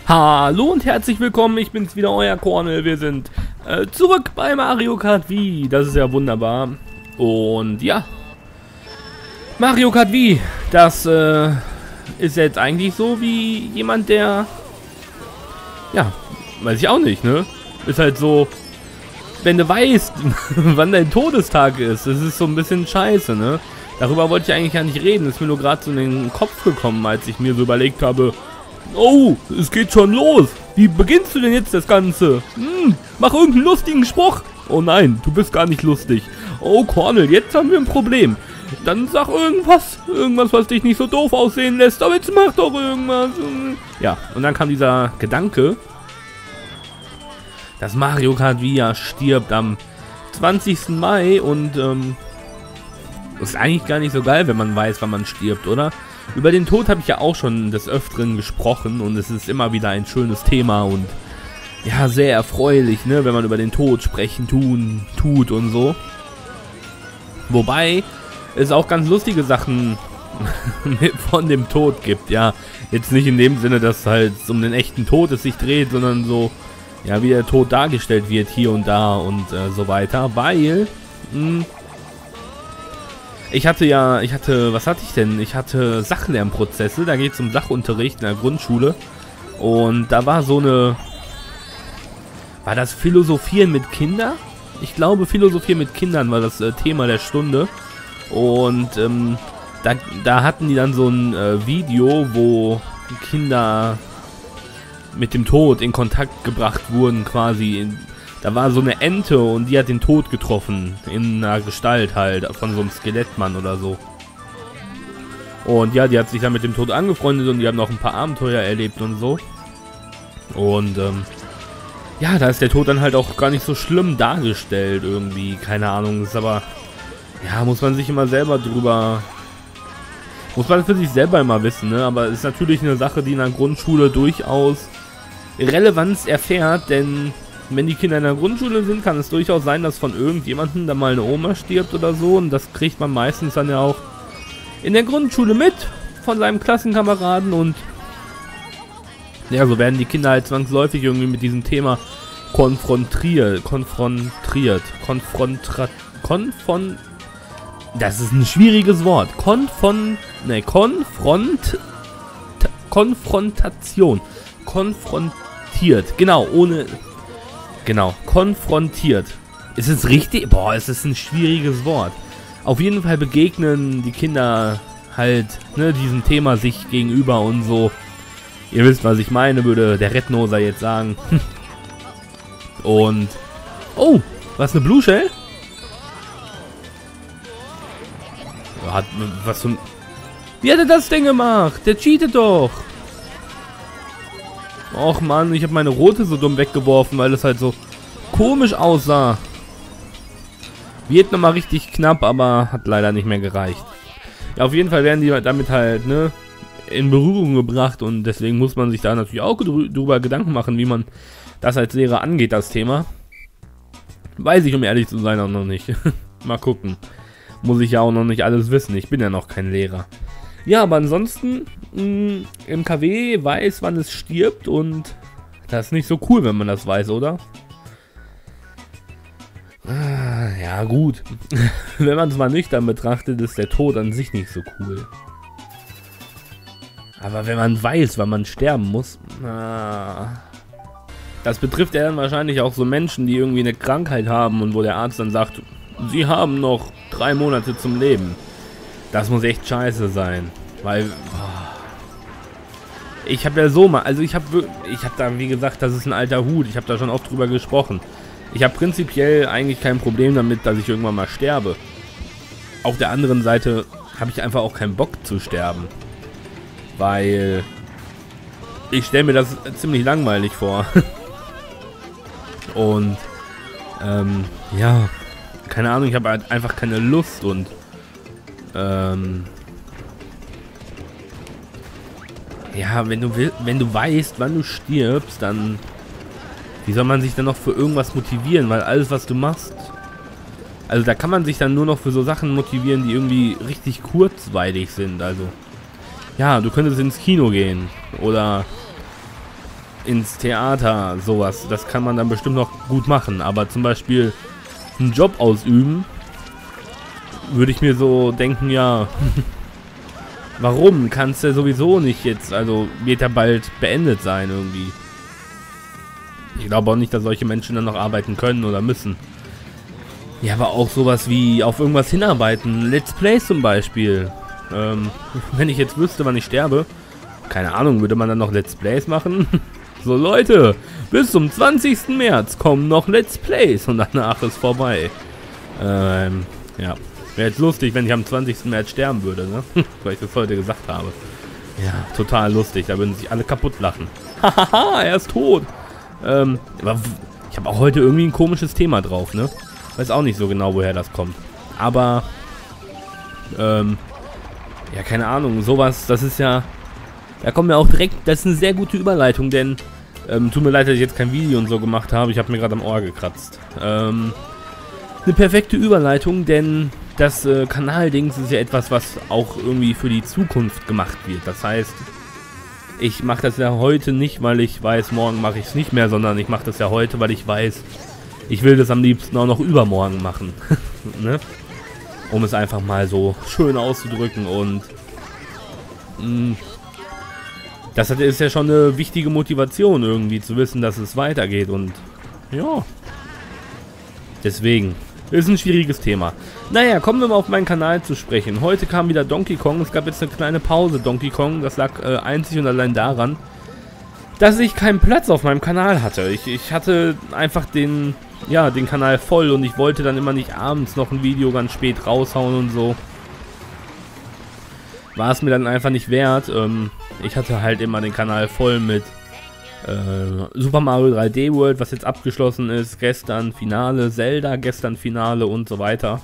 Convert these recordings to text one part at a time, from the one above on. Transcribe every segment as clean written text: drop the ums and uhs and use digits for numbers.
Hallo und herzlich willkommen, ich bin's wieder, euer Cornel. Wir sind zurück bei Mario Kart Wii. Das ist ja wunderbar. Und ja, Mario Kart Wii, das ist jetzt eigentlich so wie jemand, der, ja, weiß ich auch nicht, ne? Ist halt so, wenn du weißt, wann dein Todestag ist, das ist so ein bisschen scheiße, ne? Darüber wollte ich eigentlich gar nicht reden, ist mir nur gerade so in den Kopf gekommen, als ich mir so überlegt habe, oh, es geht schon los. Wie beginnst du denn jetzt das Ganze? Mach irgendeinen lustigen Spruch. Oh nein, du bist gar nicht lustig. Oh, Cornel, jetzt haben wir ein Problem. Dann sag irgendwas, was dich nicht so doof aussehen lässt. Aber jetzt mach doch irgendwas. Ja, und dann kam dieser Gedanke, dass Mario Kart Wii ja stirbt am 20. Mai und ist eigentlich gar nicht so geil, wenn man weiß, wann man stirbt, oder? Über den Tod habe ich ja auch schon des Öfteren gesprochen und es ist immer wieder ein schönes Thema und ja, sehr erfreulich, ne, wenn man über den Tod sprechen tut und so. Wobei es auch ganz lustige Sachen von dem Tod gibt, ja. Jetzt nicht in dem Sinne, dass halt um den echten Tod es sich dreht, sondern so, ja, wie der Tod dargestellt wird hier und da und so weiter, weil ich hatte, was hatte ich denn? Ich hatte Sachlernprozesse, da geht es um Sachunterricht in der Grundschule. Und da war so eine, war das Philosophieren mit Kindern? Ich glaube, Philosophieren mit Kindern war das Thema der Stunde. Und da hatten die dann so ein Video, wo Kinder mit dem Tod in Kontakt gebracht wurden quasi. Da war so eine Ente und die hat den Tod getroffen. In einer Gestalt halt, von so einem Skelettmann oder so. Und ja, die hat sich dann mit dem Tod angefreundet und die haben noch ein paar Abenteuer erlebt und so. Und ja, da ist der Tod dann halt auch gar nicht so schlimm dargestellt irgendwie. Keine Ahnung, ist aber, ja, muss man sich immer selber drüber, muss man für sich selber immer wissen, ne? Aber ist natürlich eine Sache, die in der Grundschule durchaus Relevanz erfährt, denn wenn die Kinder in der Grundschule sind, kann es durchaus sein, dass von irgendjemandem da mal eine Oma stirbt oder so. Und das kriegt man meistens dann ja auch in der Grundschule mit von seinem Klassenkameraden. Und ja, so werden die Kinder halt zwangsläufig irgendwie mit diesem Thema konfrontiert. Das ist ein schwieriges Wort. Konfrontation. Konfrontiert. Genau, ohne... Genau, konfrontiert. Ist es richtig? Boah, es ist ein schwieriges Wort. Auf jeden Fall begegnen die Kinder halt, ne, diesem Thema sich gegenüber und so. Ihr wisst, was ich meine, würde der Rednoser jetzt sagen. Und, oh, was, eine Blue Shell? Was zum... Wie hat er das denn gemacht? Der cheatet doch. Och Mann, ich habe meine rote so dumm weggeworfen, weil es halt so komisch aussah. Wird nochmal richtig knapp, aber hat leider nicht mehr gereicht. Ja, auf jeden Fall werden die damit halt, ne, in Berührung gebracht und deswegen muss man sich da natürlich auch drüber Gedanken machen, wie man das als Lehrer angeht, das Thema. Weiß ich, um ehrlich zu sein, auch noch nicht. Mal gucken. Muss ich ja auch noch nicht alles wissen. Ich bin ja noch kein Lehrer. Ja, aber ansonsten, MKW weiß, wann es stirbt und das ist nicht so cool, wenn man das weiß, oder? Ja, gut. Wenn man es mal nüchtern betrachtet, ist der Tod an sich nicht so cool. Aber wenn man weiß, wann man sterben muss, das betrifft ja dann wahrscheinlich auch so Menschen, die irgendwie eine Krankheit haben und wo der Arzt dann sagt, sie haben noch 3 Monate zum Leben. Das muss echt scheiße sein, weil ich habe ja so mal, also ich habe da, wie gesagt, das ist ein alter Hut, ich habe da schon oft drüber gesprochen. Ich habe prinzipiell eigentlich kein Problem damit, dass ich irgendwann mal sterbe. Auf der anderen Seite habe ich einfach auch keinen Bock zu sterben, weil ich stelle mir das ziemlich langweilig vor. Und ja, keine Ahnung, ich habe halt einfach keine Lust und ja, wenn du weißt, wann du stirbst, dann wie soll man sich dann noch für irgendwas motivieren, weil alles, was du machst, also da kann man sich dann nur noch für so Sachen motivieren, die irgendwie richtig kurzweilig sind, also ja, du könntest ins Kino gehen oder ins Theater, sowas. Das kann man dann bestimmt noch gut machen. Aber zum Beispiel einen Job ausüben, würde ich mir so denken, ja, warum? Kannst du sowieso nicht jetzt, also wird ja bald beendet sein irgendwie. Ich glaube auch nicht, dass solche Menschen dann noch arbeiten können oder müssen. Ja, aber auch sowas wie auf irgendwas hinarbeiten. Let's Plays zum Beispiel. Wenn ich jetzt wüsste, wann ich sterbe, keine Ahnung, würde man dann noch Let's Plays machen? So Leute, bis zum 20. März kommen noch Let's Plays und danach ist vorbei. Ja, wäre jetzt lustig, wenn ich am 20. März sterben würde, ne? Weil ich das heute gesagt habe. Ja, total lustig, da würden sich alle kaputt lachen. Hahaha, er ist tot. Aber ich habe auch heute irgendwie ein komisches Thema drauf, ne? Weiß auch nicht so genau, woher das kommt. Aber, ja, keine Ahnung, sowas, das ist ja, da kommen wir auch direkt, das ist eine sehr gute Überleitung, denn, tut mir leid, dass ich jetzt kein Video und so gemacht habe, ich habe mir gerade am Ohr gekratzt. Eine perfekte Überleitung, denn das Kanaldings ist ja etwas, was auch irgendwie für die Zukunft gemacht wird. Das heißt, ich mache das ja heute nicht, weil ich weiß, morgen mache ich es nicht mehr, sondern ich mache das ja heute, weil ich weiß, ich will das am liebsten auch noch übermorgen machen. Ne? Um es einfach mal so schön auszudrücken und das ist ja schon eine wichtige Motivation irgendwie zu wissen, dass es weitergeht und ja, deswegen ist ein schwieriges Thema. Naja, kommen wir mal auf meinen Kanal zu sprechen. Heute kam wieder Donkey Kong, es gab jetzt eine kleine Pause Donkey Kong, das lag einzig und allein daran, dass ich keinen Platz auf meinem Kanal hatte. Ich hatte einfach den Kanal voll und ich wollte dann immer nicht abends noch ein Video ganz spät raushauen und so. War es mir dann einfach nicht wert. Ich hatte halt immer den Kanal voll mit Super Mario 3D World, was jetzt abgeschlossen ist, gestern Finale, Zelda, gestern Finale und so weiter.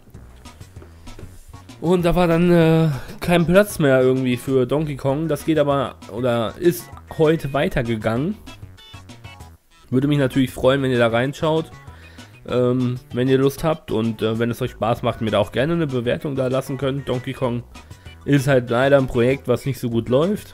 Und da war dann kein Platz mehr irgendwie für Donkey Kong. Das geht aber, oder ist heute weitergegangen. Würde mich natürlich freuen, wenn ihr da reinschaut, wenn ihr Lust habt und wenn es euch Spaß macht, mir da auch gerne eine Bewertung da lassen könnt. Donkey Kong ist halt leider ein Projekt, was nicht so gut läuft.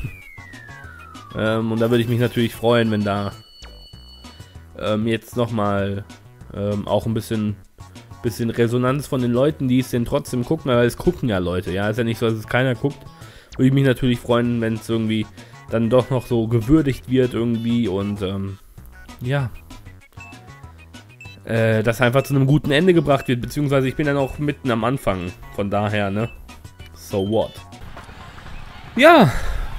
Und da würde ich mich natürlich freuen, wenn da jetzt nochmal auch ein bisschen Resonanz von den Leuten, die es denn trotzdem gucken, aber es gucken ja Leute, ja, ist ja nicht so, dass es keiner guckt. Würde ich mich natürlich freuen, wenn es irgendwie dann doch noch so gewürdigt wird irgendwie und ja, das einfach zu einem guten Ende gebracht wird, beziehungsweise ich bin dann auch mitten am Anfang, von daher, ne, so what. Ja,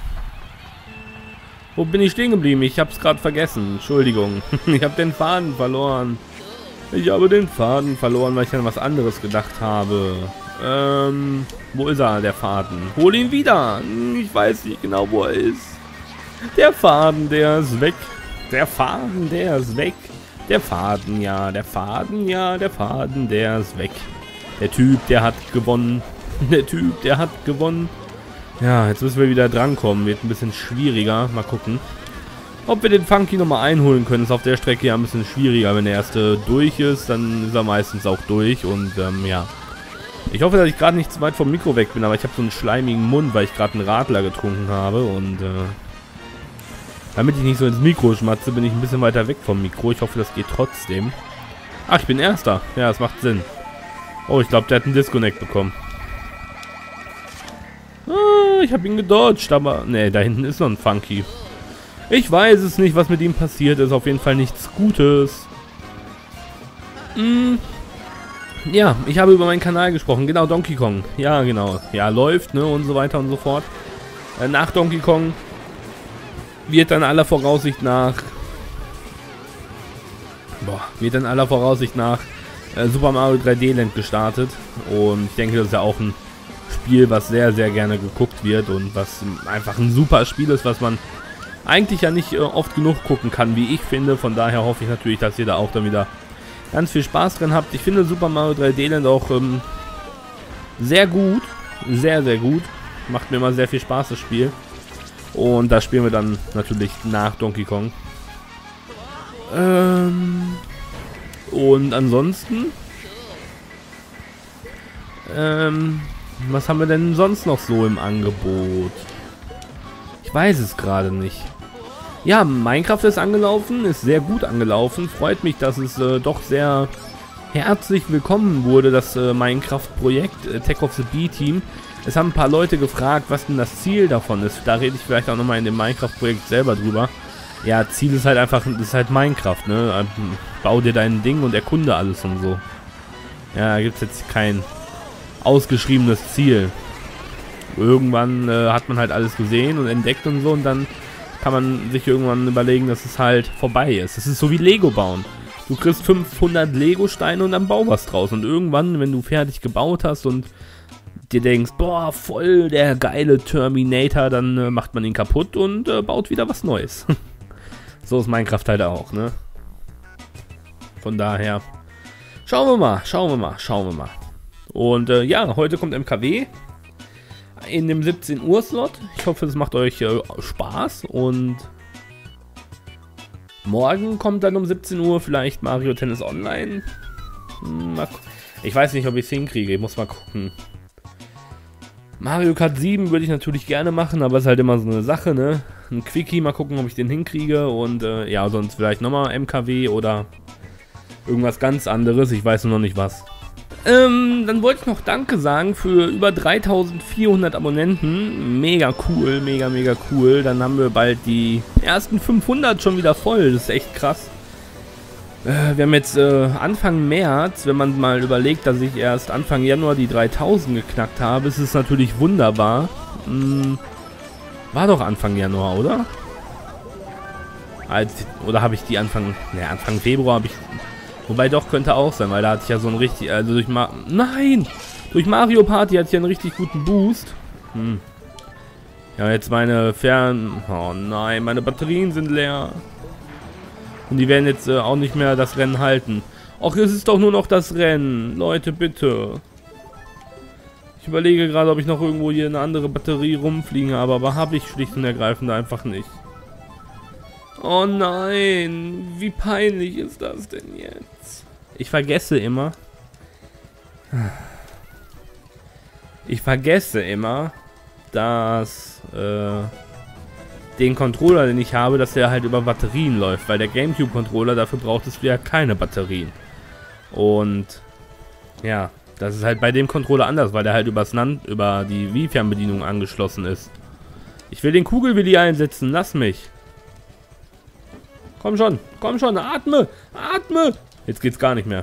wo bin ich stehen geblieben? Ich hab's gerade vergessen, Entschuldigung, ich habe den Faden verloren. Ich habe den Faden verloren, weil ich an was anderes gedacht habe. Wo ist er, der Faden? Hol ihn wieder! Ich weiß nicht genau, wo er ist. Der Faden, der ist weg. Der Faden, der ist weg. Der Faden, ja, der Faden, ja, der Faden, der ist weg. Der Typ, der hat gewonnen. Der Typ, der hat gewonnen. Ja, jetzt müssen wir wieder drankommen. Wird ein bisschen schwieriger. Mal gucken. Ob wir den Funky nochmal einholen können, ist auf der Strecke ja ein bisschen schwieriger. Wenn der erste durch ist, dann ist er meistens auch durch. Und ja. Ich hoffe, dass ich gerade nicht zu weit vom Mikro weg bin, aber ich habe so einen schleimigen Mund, weil ich gerade einen Radler getrunken habe. Und damit ich nicht so ins Mikro schmatze, bin ich ein bisschen weiter weg vom Mikro. Ich hoffe, das geht trotzdem. Ach, ich bin Erster. Ja, das macht Sinn. Oh, ich glaube, der hat einen Disconnect bekommen. Ah, ich habe ihn gedodged, aber... Ne, da hinten ist noch ein Funky. Ich weiß es nicht, was mit ihm passiert ist. Auf jeden Fall nichts Gutes. Ja, ich habe über meinen Kanal gesprochen. Genau, Donkey Kong. Ja, genau. Ja, läuft, ne, und so weiter und so fort. Nach Donkey Kong wird dann aller Voraussicht nach... Super Mario 3D Land gestartet. Und ich denke, das ist ja auch ein Spiel, was sehr, sehr gerne geguckt wird. Und was einfach ein super Spiel ist, was man eigentlich ja nicht oft genug gucken kann, wie ich finde. Von daher hoffe ich natürlich, dass ihr da auch dann wieder ganz viel Spaß drin habt. Ich finde Super Mario 3D Land auch sehr gut. Sehr, sehr gut. Macht mir immer sehr viel Spaß, das Spiel. Und das spielen wir dann natürlich nach Donkey Kong. Und ansonsten... was haben wir denn sonst noch so im Angebot? Ich weiß es gerade nicht. Ja, Minecraft ist angelaufen, ist sehr gut angelaufen. Freut mich, dass es doch sehr herzlich willkommen wurde, das Minecraft-Projekt Tech of the B-Team. Es haben ein paar Leute gefragt, was denn das Ziel davon ist. Da rede ich vielleicht auch nochmal in dem Minecraft-Projekt selber drüber. Ja, Ziel ist halt einfach, das ist halt Minecraft, ne? Bau dir dein Ding und erkunde alles und so. Ja, da gibt es jetzt kein ausgeschriebenes Ziel. Irgendwann hat man halt alles gesehen und entdeckt und so, und dann kann man sich irgendwann überlegen, dass es halt vorbei ist. Es ist so wie Lego bauen. Du kriegst 500 Lego-Steine und dann bau was draus. Und irgendwann, wenn du fertig gebaut hast und dir denkst, boah, voll der geile Terminator, dann macht man ihn kaputt und baut wieder was Neues. So ist Minecraft halt auch, ne? Von daher, schauen wir mal. Und ja, heute kommt MKW in dem 17 Uhr Slot. Ich hoffe, es macht euch Spaß, und morgen kommt dann um 17 Uhr vielleicht Mario Tennis Online. Ich weiß nicht, ob ich es hinkriege, ich muss mal gucken. Mario Kart 7 würde ich natürlich gerne machen, aber es ist halt immer so eine Sache, ne? Ein Quickie, mal gucken, ob ich den hinkriege, und ja, sonst vielleicht nochmal MKW oder irgendwas ganz anderes, ich weiß nur noch nicht was. Dann wollte ich noch Danke sagen für über 3400 Abonnenten. Mega cool, mega cool. Dann haben wir bald die ersten 500 schon wieder voll. Das ist echt krass. Wir haben jetzt Anfang März, wenn man mal überlegt, dass ich erst Anfang Januar die 3000 geknackt habe, ist es natürlich wunderbar. War doch Anfang Januar, oder? Oder habe ich die Anfang Februar habe ich... Wobei, doch, könnte auch sein, weil da hatte ich ja so einen richtig... Also durch durch Mario Party hatte ich ja einen richtig guten Boost. Ja, jetzt meine Oh nein, meine Batterien sind leer. Und die werden jetzt auch nicht mehr das Rennen halten. Och, es ist doch nur noch das Rennen. Leute, bitte. Ich überlege gerade, ob ich noch irgendwo hier eine andere Batterie rumfliegen habe, aber habe ich schlicht und ergreifend einfach nicht. Oh nein, wie peinlich ist das denn jetzt? Ich vergesse immer, dass den Controller, den ich habe, dass der halt über Batterien läuft, weil der GameCube-Controller, dafür braucht es wieder keine Batterien. Und ja, das ist halt bei dem Controller anders, weil der halt über die Wii-Fernbedienung angeschlossen ist. Ich will den Kugelwilli einsetzen, lass mich. Komm schon, atme! Jetzt geht's gar nicht mehr.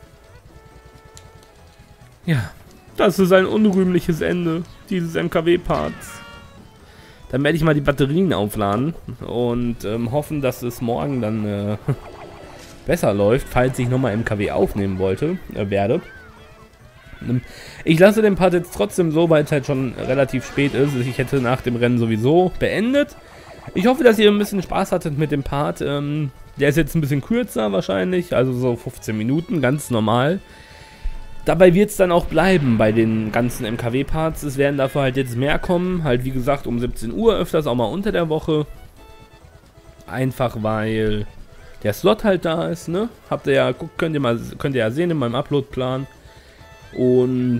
Ja, das ist ein unrühmliches Ende dieses MKW-Parts. Dann werde ich mal die Batterien aufladen und hoffen, dass es morgen dann besser läuft, falls ich nochmal MKW aufnehmen werde. Ich lasse den Part jetzt trotzdem so, weil es halt schon relativ spät ist. Ich hätte nach dem Rennen sowieso beendet. Ich hoffe, dass ihr ein bisschen Spaß hattet mit dem Part. Der ist jetzt ein bisschen kürzer wahrscheinlich, also so 15 Minuten, ganz normal. Dabei wird es dann auch bleiben bei den ganzen MKW-Parts. Es werden dafür halt jetzt mehr kommen, halt wie gesagt um 17 Uhr, öfters auch mal unter der Woche. Einfach weil der Slot halt da ist, ne? Habt ihr ja, könnt ihr ja sehen in meinem Upload-Plan. Und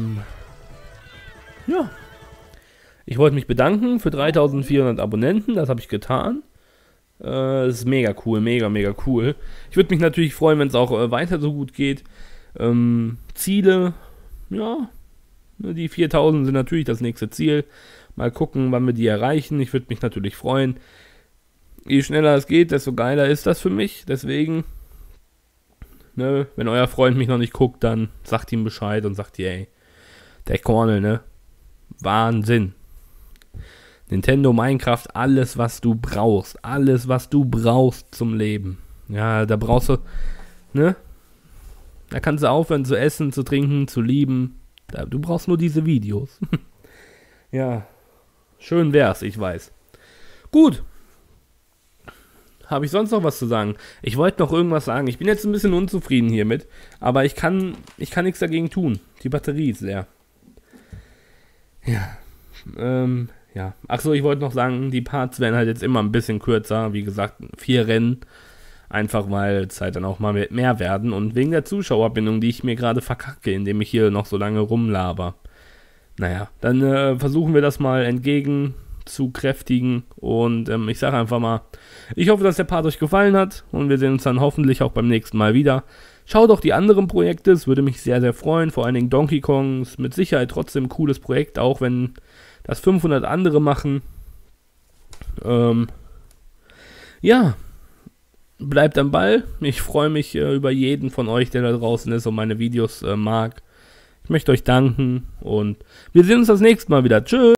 ja. Ich wollte mich bedanken für 3400 Abonnenten, das habe ich getan. Das ist mega cool, mega cool. Ich würde mich natürlich freuen, wenn es auch weiter so gut geht. Ziele, ja, die 4000 sind natürlich das nächste Ziel. Mal gucken, wann wir die erreichen. Ich würde mich natürlich freuen. Je schneller es geht, desto geiler ist das für mich. Deswegen, ne, wenn euer Freund mich noch nicht guckt, dann sagt ihm Bescheid und sagt ihr, ey, der Cornel, ne, Wahnsinn. Nintendo, Minecraft, alles was du brauchst zum Leben. Ja, da brauchst du, ne? Da kannst du aufhören zu essen, zu trinken, zu lieben. Du brauchst nur diese Videos. Ja, schön wär's, ich weiß. Gut. Habe ich sonst noch was zu sagen? Ich wollte noch irgendwas sagen. Ich bin jetzt ein bisschen unzufrieden hiermit, aber ich kann nichts dagegen tun. Die Batterie ist leer. Ja. Ja. Achso, ich wollte noch sagen, die Parts werden halt jetzt immer ein bisschen kürzer. Wie gesagt, 4 Rennen. Einfach weil es halt dann auch mal mehr werden. Und wegen der Zuschauerbindung, die ich mir gerade verkacke, indem ich hier noch so lange rumlaber. Naja, dann versuchen wir das mal entgegen zu kräftigen. Und ich sage einfach mal, ich hoffe, dass der Part euch gefallen hat. Und wir sehen uns dann hoffentlich auch beim nächsten Mal wieder. Schaut auch die anderen Projekte, es würde mich sehr, sehr freuen. Vor allen Dingen Donkey Kong ist mit Sicherheit trotzdem ein cooles Projekt, auch wenn das 500 andere machen. Ja, bleibt am Ball. Ich freue mich über jeden von euch, der da draußen ist und meine Videos mag. Ich möchte euch danken und wir sehen uns das nächste Mal wieder. Tschüss!